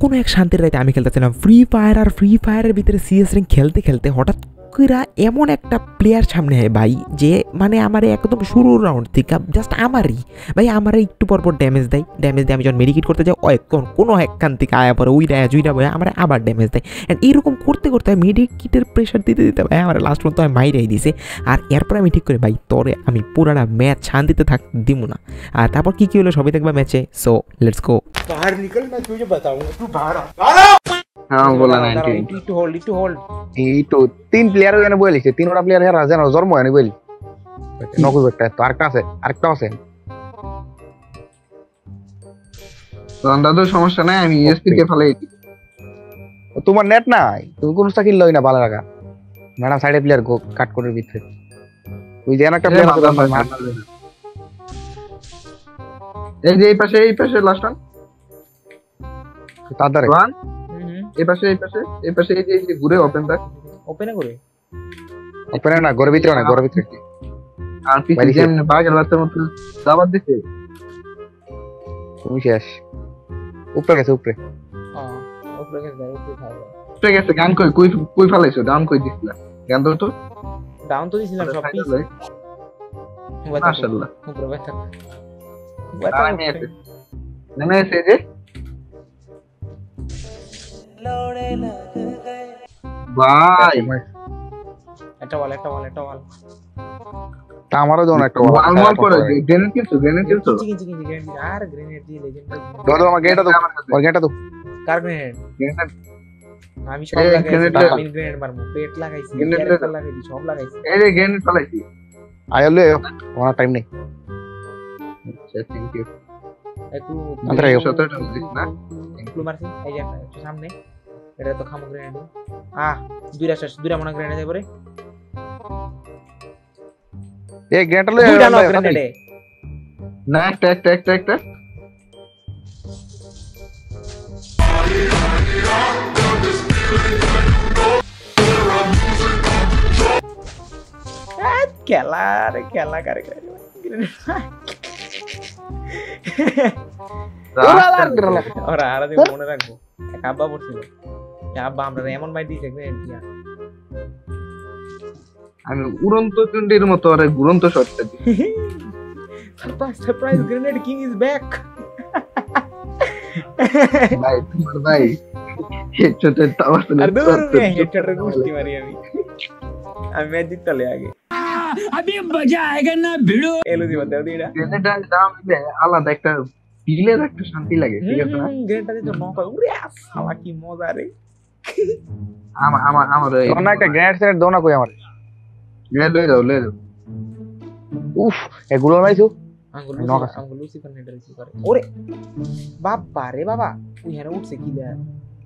কোনো এক শান্তির রাতে আমি খেলতেছিলাম ফ্রি ফায়ার, আর ফ্রি ফায়ারের ভিতরে সিএস র্যাঙ্ক খেলতে খেলতে হঠাৎ করে এমন একটা প্লেয়ার সামনে হয় ভাই, যে মানে আমার একদম শুরুর রাউন্ড থেকে জাস্ট ভাই আমারে একটু পরপর ড্যামেজ দেয়। আমি যখন মেডিকেট করতে যাই কোনো একখান থেকে আয়া পরে উই ডায়া জুইরা বয়ে আমার আবার ড্যামেজ দেয়। অ্যান্ড এইরকম করতে করতে মেডিকেটের প্রেশার দিতে ভাই আমার লাস্ট পর্যন্ত আমি মাইরাই দিছে। আর এরপর আমি ঠিক করে ভাই তোরে আমি পুরাটা ম্যাচ শান্তিতে দিব না। আর তারপর কি হলো সবই দেখবা ম্যাচে। So let's go. बाहर निकल, मैं तुझे बताऊंगा, तू बाहर आ। हाँ बोला 90 टू होल्ड এই তো তিন প্লেয়ার এখানে বলিছে, তিনটা প্লেয়ার হেরা জানো জন্ম হয়নি বলি নকল একটা তো আরেকটা আছে দাদা সমস্যা নাই, আমি ইএসপি কে ফেলাই দিই। তোমার নেট নাই, তুমি কোন স্কিল লই না ভালো লাগা ম্যাডাম সাইডে প্লেয়ার কাট করে ভিতরে ওই যে একটা প্লেয়ার আছে এই যে এই পাশে লাস্ট ওয়ান তাড়াতাড়ি ওয়ান এই পাশে এই যে ঘুরে ওপেনটা ओपन করে ওপেনে না ঘরের ভিতরে আর পিছে যেমন বাগের বাচ্চার মতো দাবাত দিতে তুমি শেষ উপরে গেছে হ্যাঁ উপরে খাওয়া উপরে গেছে গান কই ফেলাইছো ডাউন কই দিছিলা গান দাও তো ডাউন তো দিছিলাম সব পিস মাশাআল্লাহ উপরে ব্যথা নেমে এসে যে ভাই একটা বল তা আমারও জন একটা ওয়াল করে গ্রেনেড কিনছো গ্রেনেড আর গ্রেনেড দিয়ে লেজেন্ড দাদা আমার গেটটা তো কার গ্রেনেড গ্রেনেড আমি সব লাগাইছি আমি গ্রেনেড মারমু পেট লাগাইছি ক্যারেক্টার লাগাইছি সব লাগাইছি এই যে গ্রেনেড ফেলাইছি আইলে ওনা টাইম নেই আচ্ছা থ্যাংক ইউ একটু আন্দ্রে সতর্ক দিস না একটু মারছি এই যে একটু সামনে এটা তো খামু গ্রেনেড দুইটা মনে গ্রেনেড দেয় পরে এই গেটটা লয়ে দুইটা নো গ্রেনেড না একটা খেলা করে ওরা আর দিন মনে রাখবো এক আব্বা পড়ছিল আব্বা আমরা এমন মাই দিয়েছে গ্রেনেড দিয়া আমি উড়ন্ত চন্ডির মতো আরে ঘুরন্ত শটটা দিই surprise grenade king is back ভাই হেডশটের টাওয়ার আর দূর মে হেডশটের গুষ্টি মারি আমি ম্যাচ জিতলে আগে अभी मजा आएगा ना भिड़ो এলো দিবা দাও দিরা গ্রেনেডটা দাম দিলে আলাদা একটা ফিলের একটা শান্তি লাগে ঠিক আছে না গ্রেনেডটা দিতে নক উড়ে শালা কি মজা রে আমার ওনা একটা গ্রেনেড সেট দাও না কই আমার লয়ে যাও উফ এগুলো মাইছো আঙ্গুল লুসিফার নেট রিসিভ করে ওরে বাবা রে বাবা তুই হেরে উঠছে কি দেয়া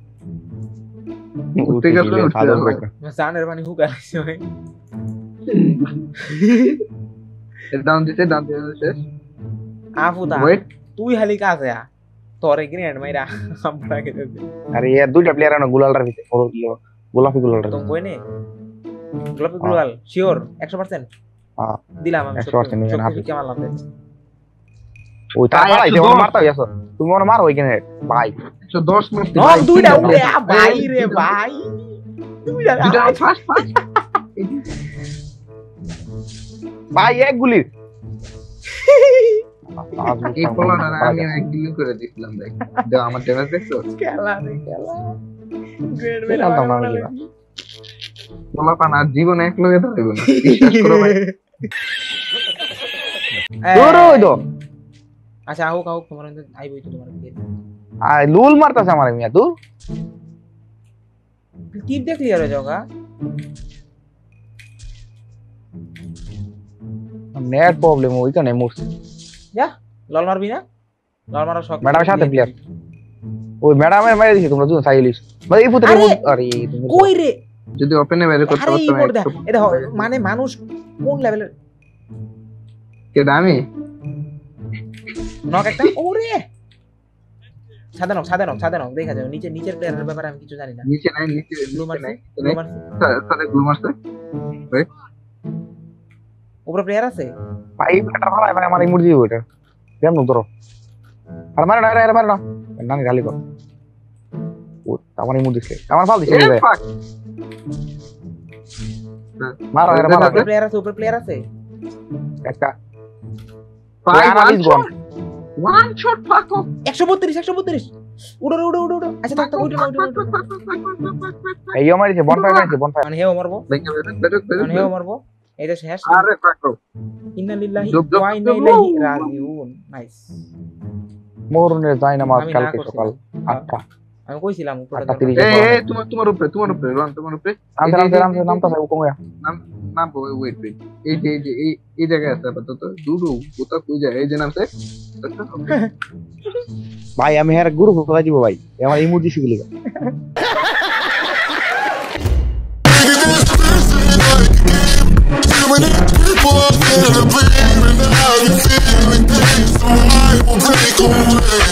উঠতে গেল জানের পানি হুকাইছে ওই ডাউন দিতে শেষ আফুদা তুই হালি কাছে আ তোরে গ্রেনেড মাইরা আমরাকে দে আরে এ দুইটা প্লেয়ার আনো গুলালটার ভিতরে ওর গোলাপি গুলালটা তো কই নে গোলাপি গুলাল শিওর 100% হ্যাঁ দিলাম আমি 100% নিবেন আপনি কেমন লাগবে ওই তাই দেও মারতা গেছো তুমি ওর মারো ওইখানে ভাই 110 মিনিট নো দুইটা উড়ে ভাই রে ভাই দুইটা ফাস্ট ভাই এক গুলি এই পোলাটা আমি এক গুলি করে দিছিলাম দেখ দাও আমার ড্যামেজ দেখছো খেলা গ্রেড মেলা পোলা পান আর জীবনে এক লগে দাঁড়াইবো না বিশ্বাস করো ভাই দৌড়ো তো আচ্ছা আও তোমার আইবই তো তোমার দিয়ে আই লুল মারতাছে আমার মিয়া তুই টিপ দেখ ক্লিয়ার হয়ে যাওগা নেট প্রবলেম ওইখানে মরছে যা লল মারবি না লল মারার শখ ম্যাডামের সাথে প্লেয়ার ওই ম্যাডামের মেরে দিছে তোমরা দুজন সাইলিস ভাই এই পুত্র আরে তুমি কই রে যদি ওপেনে বাইরে করতে পারতাম এই দেখো মানে মানুষ কোন লেভেলের কে দামি নক একটা ওরে সাদা নক দেখা যাবে নিচের প্লেয়ারের ব্যাপারে আমি কিছু জানি না নিচে ব্লু নাই মারছে গ্লু মারছে ভাই উপরে প্লেয়ার আছে ভাই এটা ভাই আমার ইমোজি ওটা কেমন ধরো আর মার না না না গালি কর আমার ইমু দিছে আমার ফাল দিছে রে মারো এর মারো উপরে প্লেয়ার আছে একটা ওয়ান শট ফাক 132 উড়ো আচ্ছা থাক উড়ো এই মারিছে বনফায়ার মারিছে বনফায়ার মানে হেও মারবো মানে হেও মারবো এটা শেষ আরে ফাক ইন্না লিল্লাহি ওয়া ইন্না ইলাইহি রাজিউন নাইস মরুনে যায় না মাস কালকে সকাল 8টা আমি কইছিলাম উপরে এই তোমার উপরে রন তোমার উপরে নামটা সব কমে নাম ওয়েট এই জায়গায় আছে আপাতত দুডু কোথা কই যায় এই যে নামছে ভাই আমি হের গুরু কোথায় দিব ভাই আমার ইমোজি শিখলি People up in the bed, and I be feeling things. So I will break away.